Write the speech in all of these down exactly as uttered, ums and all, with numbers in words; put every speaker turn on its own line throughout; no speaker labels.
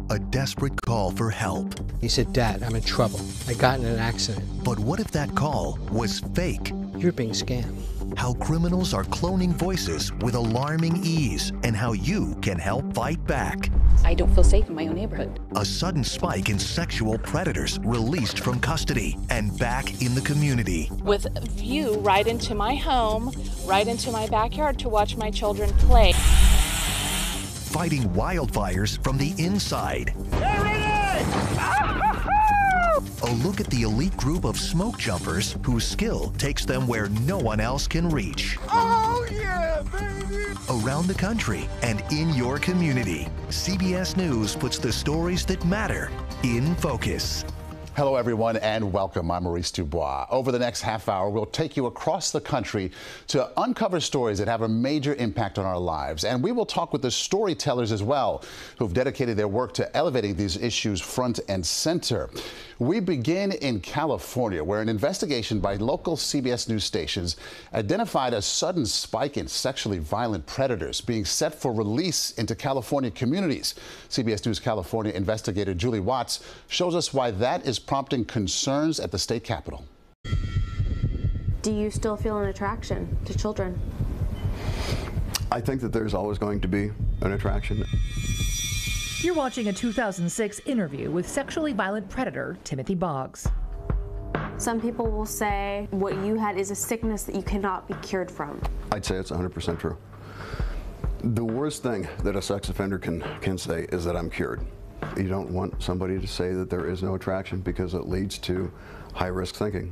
A desperate call for help.
He said, "Dad, I'm in trouble. I got in an accident."
But what if that call was fake?
You're being scammed.
How criminals are cloning voices with alarming ease, and how you can help fight back.
I don't feel safe in my own neighborhood.
A sudden spike in sexual predators released from custody and back in the community.
With a view right into my home, right into my backyard to watch my children play.
Fighting wildfires from the inside.
Get ready!
A look at the elite group of smoke jumpers whose skill takes them where no one else can reach.
Oh yeah, baby!
Around the country and in your community, C B S News puts the stories that matter in focus.
Hello, everyone, and welcome. I'm Maurice DuBois. Over the next half hour, we'll take you across the country to uncover stories that have a major impact on our lives. And we will talk with the storytellers as well, who've dedicated their work to elevating these issues front and center. We begin in California, where an investigation by local C B S News stations identified a sudden spike in sexually violent predators being set for release into California communities. C B S News California investigator Julie Watts shows us why that is prompting concerns at the state capitol.
Do you still feel an attraction to children?
I think that there's always going to be an attraction.
You're watching a two thousand six interview with sexually violent predator Timothy Boggs.
Some people will say what you had is a sickness that you cannot be cured from.
I'd say it's one hundred percent true. The worst thing that a sex offender can, can say is that I'm cured. You don't want somebody to say that there is no attraction because it leads to high-risk thinking.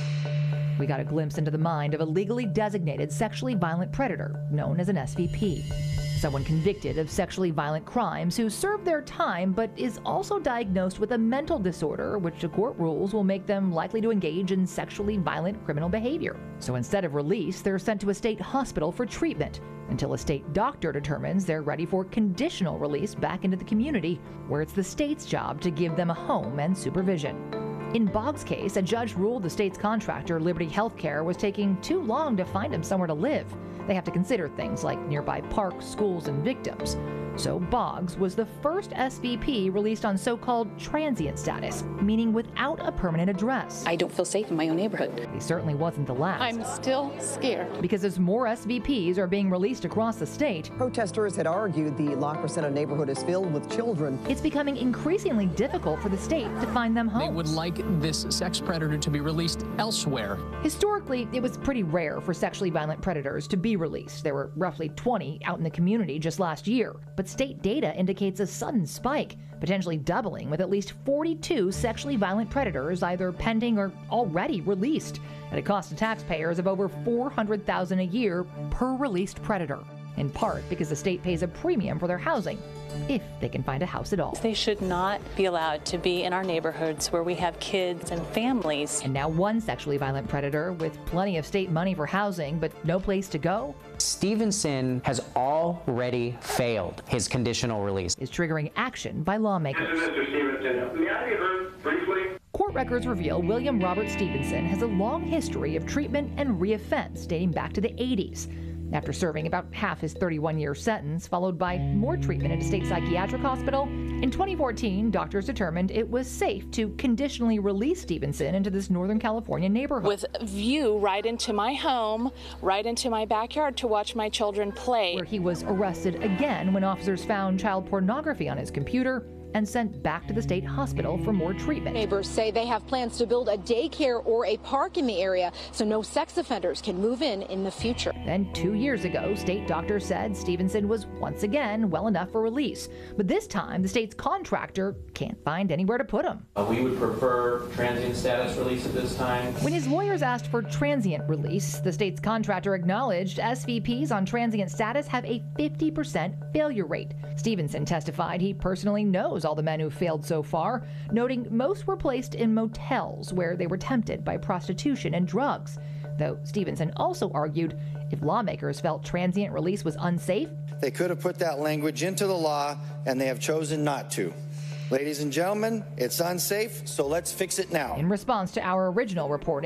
We got a glimpse into the mind of a legally designated sexually violent predator known as an S V P. Someone convicted of sexually violent crimes who served their time but is also diagnosed with a mental disorder, which the court rules will make them likely to engage in sexually violent criminal behavior. So instead of release, they're sent to a state hospital for treatment until a state doctor determines they're ready for conditional release back into the community, where it's the state's job to give them a home and supervision. In Boggs' case, a judge ruled the state's contractor, Liberty Healthcare, was taking too long to find him somewhere to live. They have to consider things like nearby parks, schools, and victims. So Boggs was the first S V P released on so-called transient status, meaning without a permanent address.
I don't feel safe in my own neighborhood.
He certainly wasn't the last.
I'm still scared.
Because as more S V Ps are being released across the state,
protesters had argued the La Crescenta neighborhood is filled with children.
It's becoming increasingly difficult for the state to find them homes.
They would like this sex predator to be released elsewhere.
Historically, it was pretty rare for sexually violent predators to be released. There were roughly twenty out in the community just last year. But state data indicates a sudden spike, potentially doubling, with at least forty-two sexually violent predators either pending or already released, at a cost to taxpayers of over four hundred thousand dollars a year per released predator, in part because the state pays a premium for their housing, if they can find a house at all.
They should not be allowed to be in our neighborhoods where we have kids and families.
And now one sexually violent predator with plenty of state money for housing but no place to go.
Stevenson has already failed his conditional release.
Is triggering action by lawmakers.
Mister Stevenson, may I be heard briefly?
Court records reveal William Robert Stevenson has a long history of treatment and reoffense dating back to the eighties. After serving about half his thirty-one-year sentence, followed by more treatment at a state psychiatric hospital, in twenty fourteen, doctors determined it was safe to conditionally release Stevenson into this Northern California neighborhood.
With a view right into my home, right into my backyard to watch my children play.
Where he was arrested again when officers found child pornography on his computer and sent back to the state hospital for more treatment.
Neighbors say they have plans to build a daycare or a park in the area so no sex offenders can move in in the future.
Then two years ago, state doctors said Stevenson was once again well enough for release. But this time, the state's contractor can't find anywhere to put him.
Uh, we would prefer transient status release at this time.
When his lawyers asked for transient release, the state's contractor acknowledged S V Ps on transient status have a fifty percent failure rate. Stevenson testified he personally knows all the men who failed so far, noting most were placed in motels where they were tempted by prostitution and drugs. Though Stevenson also argued if lawmakers felt transient release was unsafe,
they could have put that language into the law, and they have chosen not to. Ladies and gentlemen, it's unsafe, so let's fix it now.
In response to our original reporting,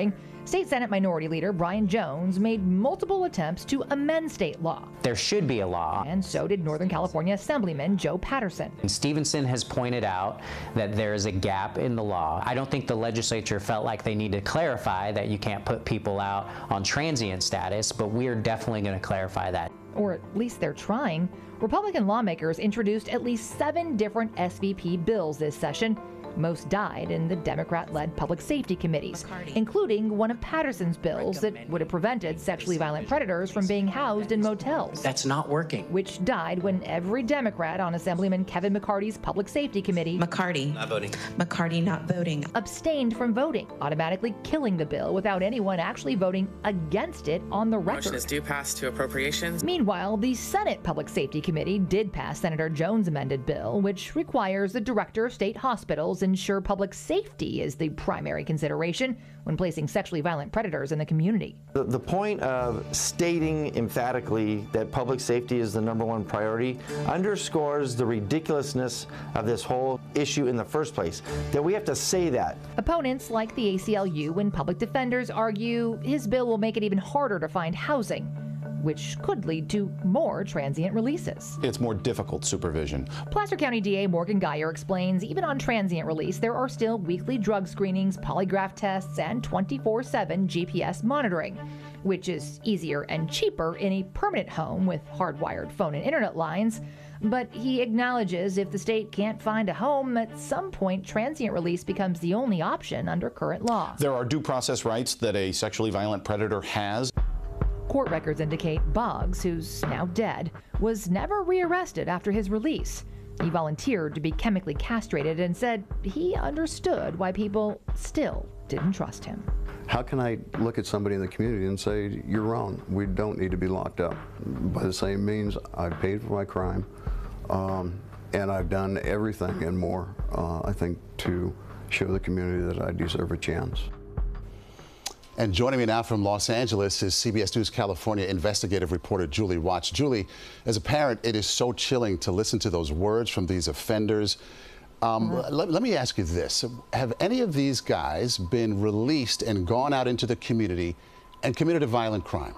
State Senate Minority Leader Brian Jones made multiple attempts to amend state law.
There should be a law.
And so did Northern California Assemblyman Joe Patterson.
And Stevenson has pointed out that there is a gap in the law. I don't think the legislature felt like they need to clarify that you can't put people out on transient status, but we're definitely going to clarify that.
Or at least they're trying. Republican lawmakers introduced at least seven different S V P bills this session. Most died in the Democrat-led public safety committees, McCarty. including one of Patterson's bills that would have prevented sexually violent predators from being housed in motels.
That's not working.
Which died when every Democrat on Assemblyman Kevin McCarty's public safety committee,
McCarty,
not voting.
McCarty not voting,
abstained from voting, automatically killing the bill without anyone actually voting against it on the record.
Motion is due pass to appropriations.
Meanwhile, the Senate Public Safety Committee did pass Senator Jones' amended bill, which requires the director of state hospitals ensure public safety is the primary consideration when placing sexually violent predators in the community.
The, the point of stating emphatically that public safety is the number one priority underscores the ridiculousness of this whole issue in the first place, that we have to say that.
Opponents like the A C L U and public defenders argue his bill will make it even harder to find housing, which could lead to more transient releases.
It's more difficult supervision.
Placer County D A Morgan Geyer explains even on transient release, there are still weekly drug screenings, polygraph tests, and twenty-four seven G P S monitoring, which is easier and cheaper in a permanent home with hardwired phone and internet lines. But he acknowledges if the state can't find a home, at some point transient release becomes the only option under current law.
There are due process rights that a sexually violent predator has.
Court records indicate Boggs, who's now dead, was never rearrested after his release. He volunteered to be chemically castrated and said he understood why people still didn't trust him.
How can I look at somebody in the community and say, you're wrong, we don't need to be locked up? By the same means, I've paid for my crime, um, and I've done everything and more, uh, I think, to show the community that I deserve a chance.
And joining me now from Los Angeles is C B S News California investigative reporter Julie Watts. Julie, as a parent, it is so chilling to listen to those words from these offenders. Um, mm-hmm. let, let me ask you this. Have any of these guys been released and gone out into the community and committed a violent crime?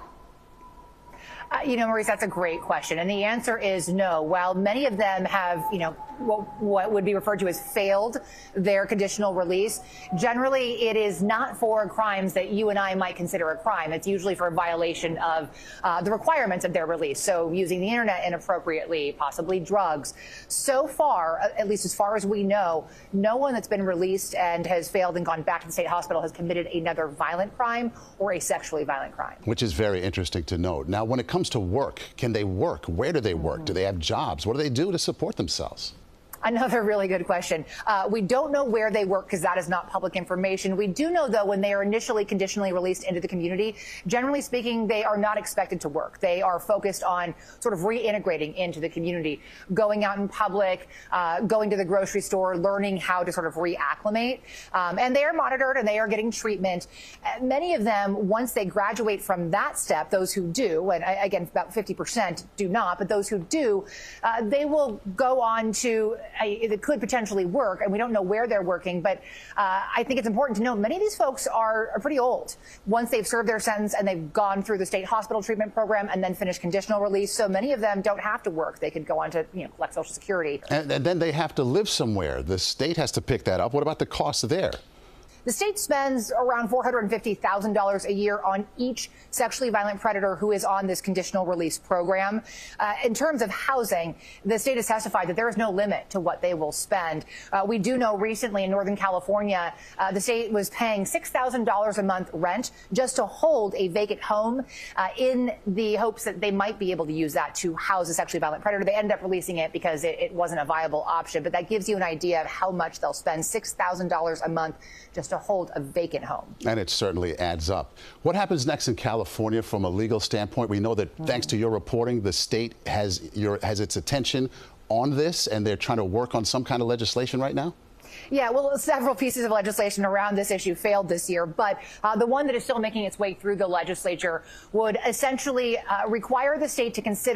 Uh, you know, Maurice, that's a great question. And the answer is no. While many of them have, you know, what, what would be referred to as failed their conditional release, generally it is not for crimes that you and I might consider a crime. It's usually for a violation of uh, the requirements of their release. So using the internet inappropriately, possibly drugs. So far, at least as far as we know, no one that's been released and has failed and gone back to the state hospital has committed another violent crime or a sexually violent crime.
Which is very interesting to note. Now, when it comes to work, can they work? Where do they work? Mm-hmm. Do they have jobs? What do they do to support themselves?
Another really good question. Uh, we don't know where they work because that is not public information. We do know, though, when they are initially conditionally released into the community, generally speaking, they are not expected to work. They are focused on sort of reintegrating into the community, going out in public, uh, going to the grocery store, learning how to sort of reacclimate. Um, and they are monitored and they are getting treatment. Uh, many of them, once they graduate from that step, those who do, and again, about fifty percent do not, but those who do, uh, they will go on to it could potentially work, and we don't know where they're working, but uh, I think it's important to note many of these folks are, are pretty old once they've served their sentence and they've gone through the state hospital treatment program and then finished conditional release. So many of them don't have to work. They could go on to, you know, collect Social Security.
And, and then they have to live somewhere. The state has to pick that up. What about the cost there?
The state spends around four hundred fifty thousand dollars a year on each sexually violent predator who is on this conditional release program. Uh, in terms of housing, the state has testified that there is no limit to what they will spend. Uh, we do know recently in Northern California, uh, the state was paying six thousand dollars a month rent just to hold a vacant home uh, in the hopes that they might be able to use that to house a sexually violent predator. They ended up releasing it because it, it wasn't a viable option. But that gives you an idea of how much they'll spend, six thousand dollars a month just to hold a vacant home.
And it certainly adds up. What happens next in California from a legal standpoint? We know that mm-hmm. thanks to your reporting, the state has your has its attention on this, and they're trying to work on some kind of legislation right now?
Yeah, well, several pieces of legislation around this issue failed this year, but uh, the one that is still making its way through the legislature would essentially uh, require the state to consider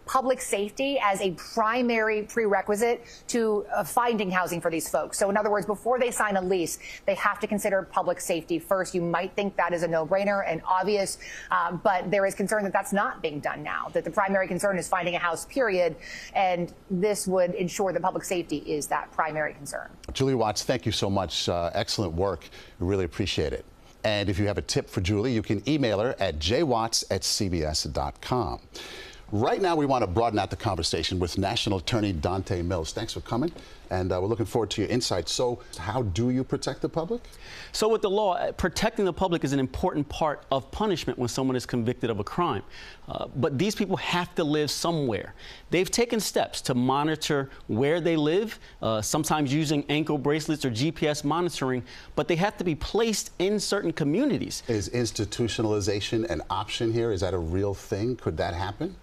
public safety as a primary prerequisite to uh, finding housing for these folks. So in other words, before they sign a lease, they have to consider public safety first. You might think that is a no-brainer and obvious, uh, but there is concern that that's not being done now, that the primary concern is finding a house, period, and this would ensure that public safety is that primary concern.
Julie Watts, thank you so much. Uh, excellent work. We really appreciate it. And if you have a tip for Julie, you can email her at j watts at c b s dot com. Right now, we want to broaden out the conversation with National Attorney Dante Mills. Thanks for coming, and uh, we're looking forward to your insights. So, how do you protect the public?
So with the law, protecting the public is an important part of punishment when someone is convicted of a crime. Uh, but these people have to live somewhere. They've taken steps to monitor where they live, uh, sometimes using ankle bracelets or G P S monitoring, but they have to be placed in certain communities.
Is institutionalization an option here? Is that a real thing? Could that happen?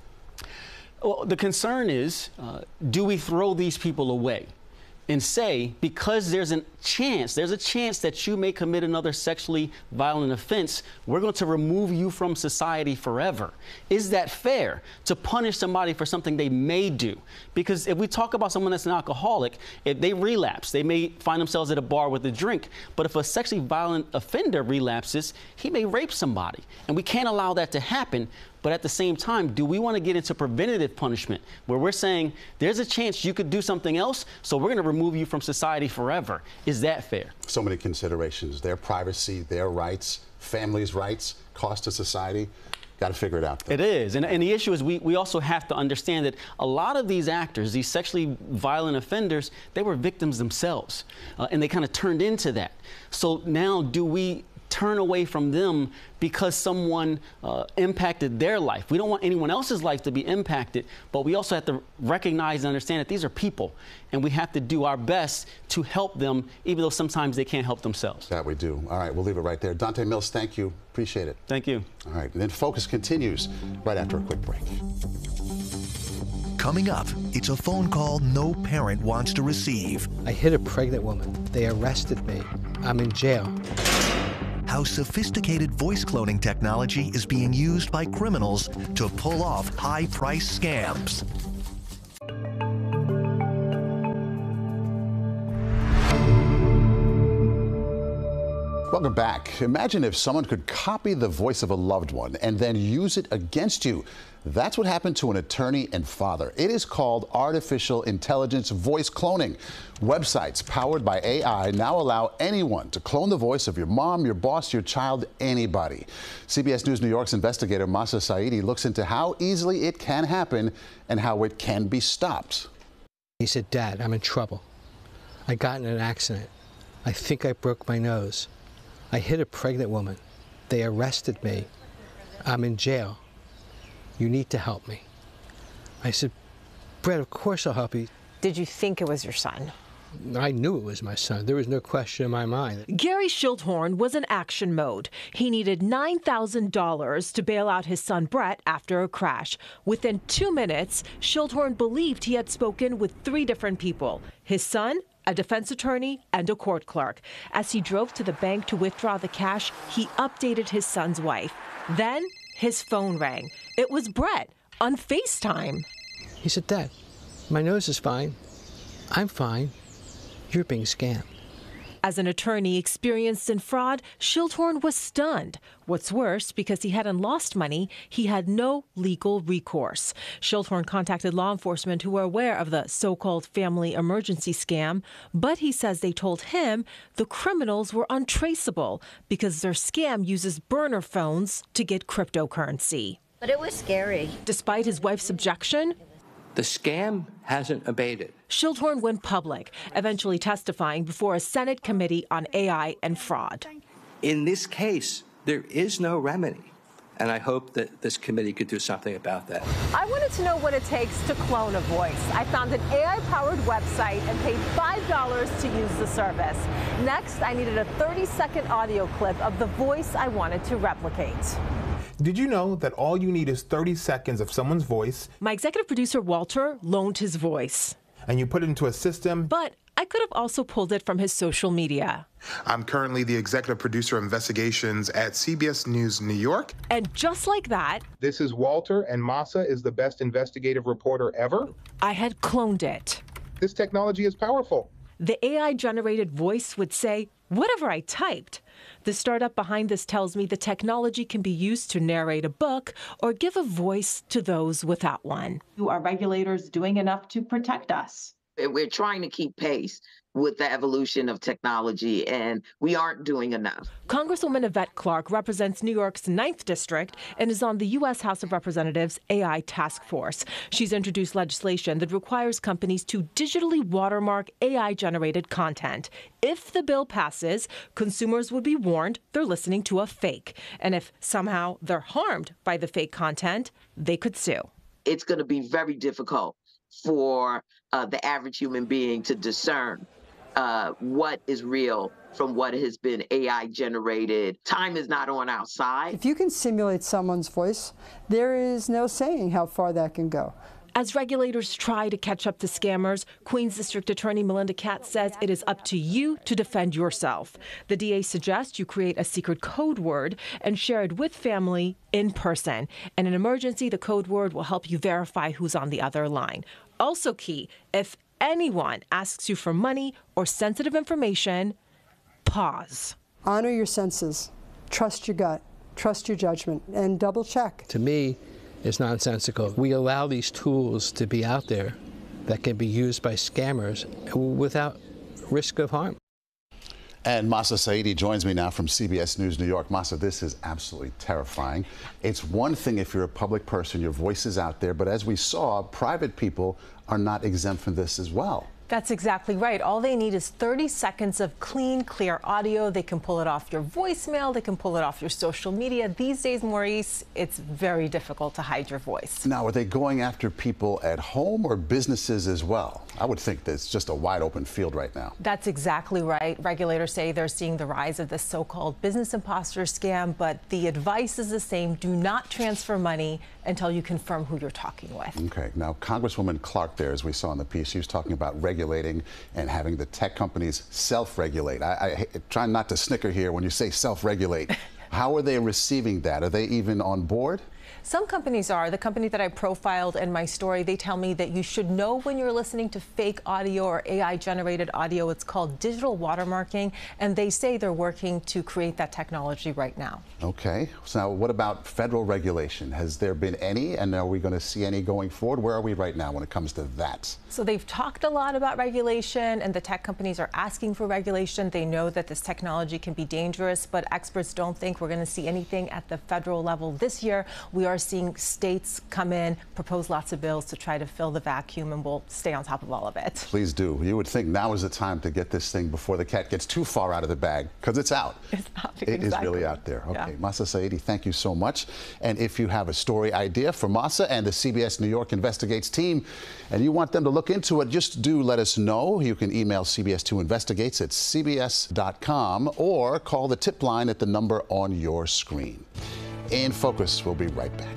Well, the concern is, uh, do we throw these people away and say, because there's a chance, there's a chance that you may commit another sexually violent offense, we're going to remove you from society forever? Is that fair to punish somebody for something they may do? Because if we talk about someone that's an alcoholic, if they relapse, they may find themselves at a bar with a drink. But if a sexually violent offender relapses, he may rape somebody. And we can't allow that to happen. But at the same time, do we want to get into preventative punishment where we're saying there's a chance you could do something else, so we're going to remove you from society forever? Is that fair?
So many considerations, their privacy, their rights, families' rights, cost to society. Got to figure it out, though.
It is. And, and the issue is we, we also have to understand that a lot of these actors, these sexually violent offenders, they were victims themselves. Uh, and they kind of turned into that. So now do we turn away from them because someone uh, impacted their life? We don't want anyone else's life to be impacted, but we also have to recognize and understand that these are people, and we have to do our best to help them, even though sometimes they can't help themselves.
That we do. All right, we'll leave it right there. Dante Mills, thank you. Appreciate it.
Thank you.
All right, and then Focus continues right after a quick break.
Coming up, it's a phone call no parent wants to receive.
I hit a pregnant woman. They arrested me. I'm in jail.
How sophisticated voice cloning technology is being used by criminals to pull off high-price scams.
Welcome back. Imagine if someone could copy the voice of a loved one and then use it against you. That's what happened to an attorney and father. It is called artificial intelligence voice cloning. Websites powered by A I now allow anyone to clone the voice of your mom, your boss, your child, anybody. C B S News New York's investigator Mahsa Saeidi looks into how easily it can happen and how it can be stopped.
He said, "Dad, I'm in trouble. I got in an accident. I think I broke my nose. I hit a pregnant woman. They arrested me. I'm in jail. You need to help me." I said, "Brett, of course I'll help you."
Did you think it was your son?
I knew it was my son. There was no question in my mind.
Gary Schildhorn was in action mode. He needed nine thousand dollars to bail out his son Brett after a crash. Within two minutes, Schildhorn believed he had spoken with three different people: his son, a defense attorney, and a court clerk. As he drove to the bank to withdraw the cash, he updated his son's wife. Then his phone rang. It was Brett on FaceTime.
He said, "Dad, my nose is fine. I'm fine. You're being scammed."
As an attorney experienced in fraud, Schildhorn was stunned. What's worse, because he hadn't lost money, he had no legal recourse. Schildhorn contacted law enforcement who were aware of the so-called family emergency scam, but he says they told him the criminals were untraceable because their scam uses burner phones to get cryptocurrency.
But it was scary.
Despite his wife's objection,
the scam hasn't abated.
Schildhorn went public, eventually testifying before a Senate committee on A I and fraud.
In this case, there is no remedy, and I hope that this committee could do something about that.
I wanted to know what it takes to clone a voice. I found an A I-powered website and paid five dollars to use the service. Next, I needed a thirty-second audio clip of the voice I wanted to replicate.
Did you know that all you need is thirty seconds of someone's voice?
My executive producer, Walter, loaned his voice.
And you put it into a system.
But I could have also pulled it from his social media.
I'm currently the executive producer of investigations at C B S News New York.
And just like that,
this is Walter, and Mahsa is the best investigative reporter ever.
I had cloned it.
This technology is powerful.
The A I-generated voice would say whatever I typed. The startup behind this tells me the technology can be used to narrate a book or give a voice to those without one.
Are regulators doing enough to protect us?
We're trying to keep pace with the evolution of technology, and we aren't doing enough.
Congresswoman Yvette Clarke represents New York's ninth District and is on the U S House of Representatives A I Task Force. She's introduced legislation that requires companies to digitally watermark A I-generated content. If the bill passes, consumers would be warned they're listening to a fake. And if somehow they're harmed by the fake content, they could sue.
It's going to be very difficult for uh, the average human being to discern uh, what is real from what has been A I generated. Time is not on our side.
If you can simulate someone's voice, there is no saying how far that can go.
As regulators try to catch up to scammers, Queens District Attorney Melinda Katz says it is up to you to defend yourself. The D A suggests you create a secret code word and share it with family in person. In an emergency, the code word will help you verify who's on the other line. Also key, if anyone asks you for money or sensitive information, pause.
Honor your senses. Trust your gut. Trust your judgment. And double check.
To me, it's nonsensical. We allow these tools to be out there that can be used by scammers without risk of harm.
And Mahsa Saeidi joins me now from C B S News New York. Mahsa, this is absolutely terrifying. It's one thing if you're a public person, your voice is out there, but as we saw, private people are not exempt from this as well.
That's exactly right. All they need is thirty seconds of clean, clear audio. They can pull it off your voicemail. They can pull it off your social media. These days, Maurice, it's very difficult to hide your voice.
Now, are they going after people at home or businesses as well? I would think that it's just a wide open field right now.
That's exactly right. Regulators say they're seeing the rise of this so-called business imposter scam, but the advice is the same. Do not transfer money until you confirm who you're talking with.
Okay. Now, Congresswoman Clarke there, as we saw in the piece, she was talking about regulating and having the tech companies self-regulate. I, I try not to snicker here when you say self-regulate. How are they receiving that? Are they even on board?
Some companies are. The company that I profiled in my story, they tell me that you should know when you're listening to fake audio or A I-generated audio. It's called digital watermarking, and they say they're working to create that technology right now.
Okay. So now what about federal regulation? Has there been any, and are we going to see any going forward? Where are we right now when it comes to that?
So they've talked a lot about regulation, and the tech companies are asking for regulation. They know that this technology can be dangerous, but experts don't think we're going to see anything at the federal level this year. We are seeing states come in, propose lots of bills to try to fill the vacuum, and we'll stay on top of all of it.
Please do. You would think now is the time to get this thing before the cat gets too far out of the bag, because it's out.
It's out.
It exactly. is really out there. Okay.
Yeah.
Mahsa Saeidi, thank you so much. And if you have a story idea for Mahsa and the C B S New York Investigates team, and you want them to look into it, just do let us know. You can email C B S two Investigates at C B S dot com or call the tip line at the number on your screen. In Focus, we'll be right back.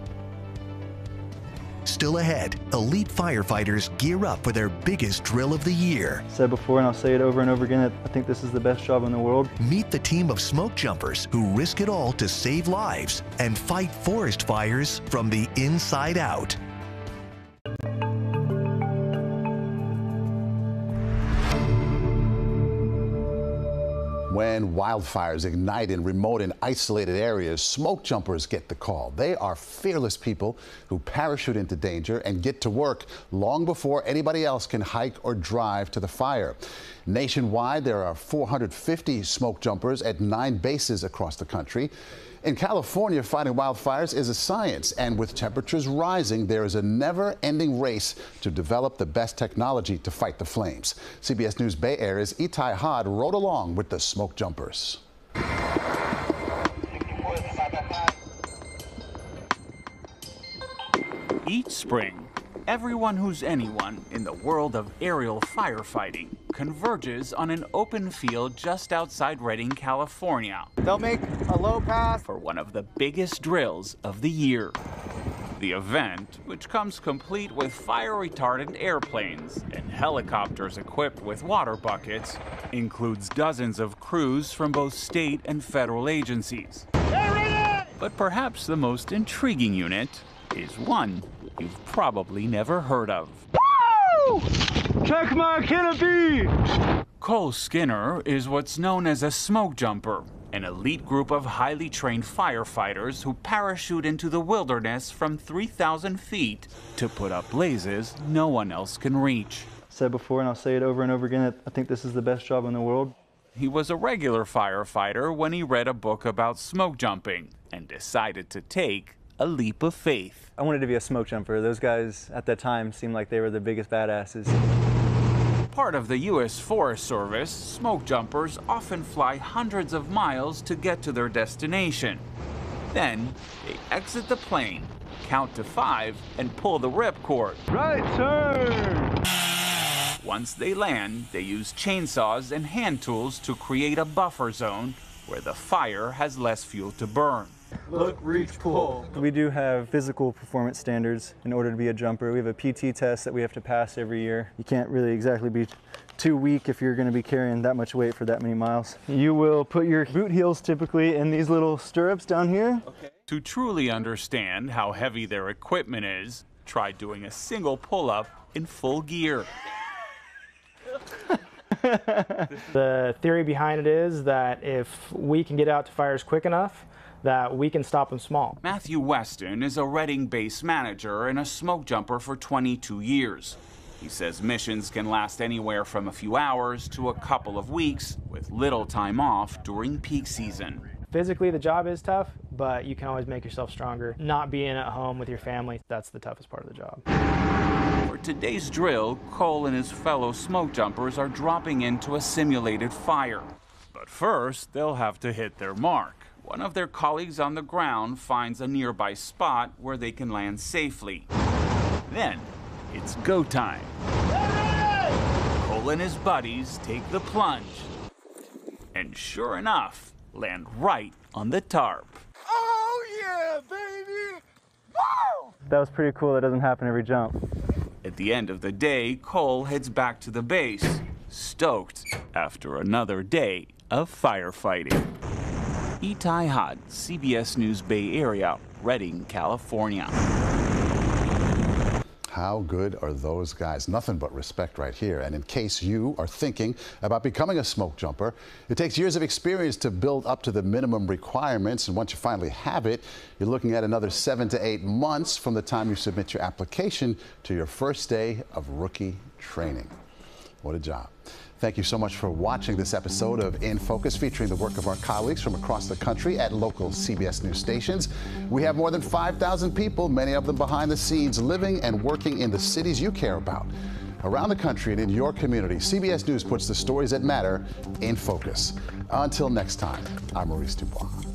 Still ahead, elite firefighters gear up for their biggest drill of the year.
I've said before, and I'll say it over and over again, I think this is the best job in the world.
Meet the team of smoke jumpers who risk it all to save lives and fight forest fires from the inside out.
When wildfires ignite in remote and isolated areas, smoke jumpers get the call. They are fearless people who parachute into danger and get to work long before anybody else can hike or drive to the fire. Nationwide, there are four hundred fifty smoke jumpers at nine bases across the country. In California, fighting wildfires is a science, and with temperatures rising, there is a never-ending race to develop the best technology to fight the flames. C B S News Bay Area's Itay rode along with the smoke jumpers.
Each spring, everyone who's anyone in the world of aerial firefighting converges on an open field just outside Redding, California.
They'll make a low pass
for one of the biggest drills of the year. The event, which comes complete with fire-retardant airplanes and helicopters equipped with water buckets, includes dozens of crews from both state and federal agencies. But perhaps the most intriguing unit is one you've probably never heard of.
Woo! Check my canopy!
Cole Skinner is what's known as a smoke jumper, an elite group of highly trained firefighters who parachute into the wilderness from three thousand feet to put up blazes no one else can reach.
Said before, and I'll say it over and over again, I think this is the best job in the world.
He was a regular firefighter when he read a book about smoke jumping and decided to take a leap of faith.
I wanted to be a smoke jumper. Those guys at that time seemed like they were the biggest badasses.
Part of the U S Forest Service, smoke jumpers often fly hundreds of miles to get to their destination. Then they exit the plane, count to five, and pull the ripcord.
Right turn!
Once they land, they use chainsaws and hand tools to create a buffer zone where the fire has less fuel to burn.
Look, reach, pull. We do have physical performance standards in order to be a jumper. We have a P T test that we have to pass every year. You can't really exactly be too weak if you're going to be carrying that much weight for that many miles. You will put your boot heels typically in these little stirrups down here.
Okay. To truly understand how heavy their equipment is, try doing a single pull-up in full gear.
The theory behind it is that if we can get out to fires quick enough, that we can stop them small.
Matthew Weston is a Reading-based manager and a smoke jumper for twenty-two years. He says missions can last anywhere from a few hours to a couple of weeks, with little time off during peak season.
Physically, the job is tough, but you can always make yourself stronger. Not being at home with your family, that's the toughest part of the job.
For today's drill, Cole and his fellow smoke jumpers are dropping into a simulated fire. But first, they'll have to hit their mark. One of their colleagues on the ground finds a nearby spot where they can land safely. Then, it's go time. Cole and his buddies take the plunge. And sure enough, land right on the tarp.
Oh yeah, baby! Woo! That was pretty cool. That doesn't happen every jump.
At the end of the day, Cole heads back to the base, stoked after another day of firefighting. Itay, C B S News Bay Area, Redding, California.
How good are those guys? Nothing but respect right here. And in case you are thinking about becoming a smoke jumper, it takes years of experience to build up to the minimum requirements. And once you finally have it, you're looking at another seven to eight months from the time you submit your application to your first day of rookie training. What a job. Thank you so much for watching this episode of In Focus, featuring the work of our colleagues from across the country at local C B S News stations. We have more than five thousand people, many of them behind the scenes, living and working in the cities you care about. Around the country and in your community, C B S News puts the stories that matter in focus. Until next time, I'm Maurice DuBois.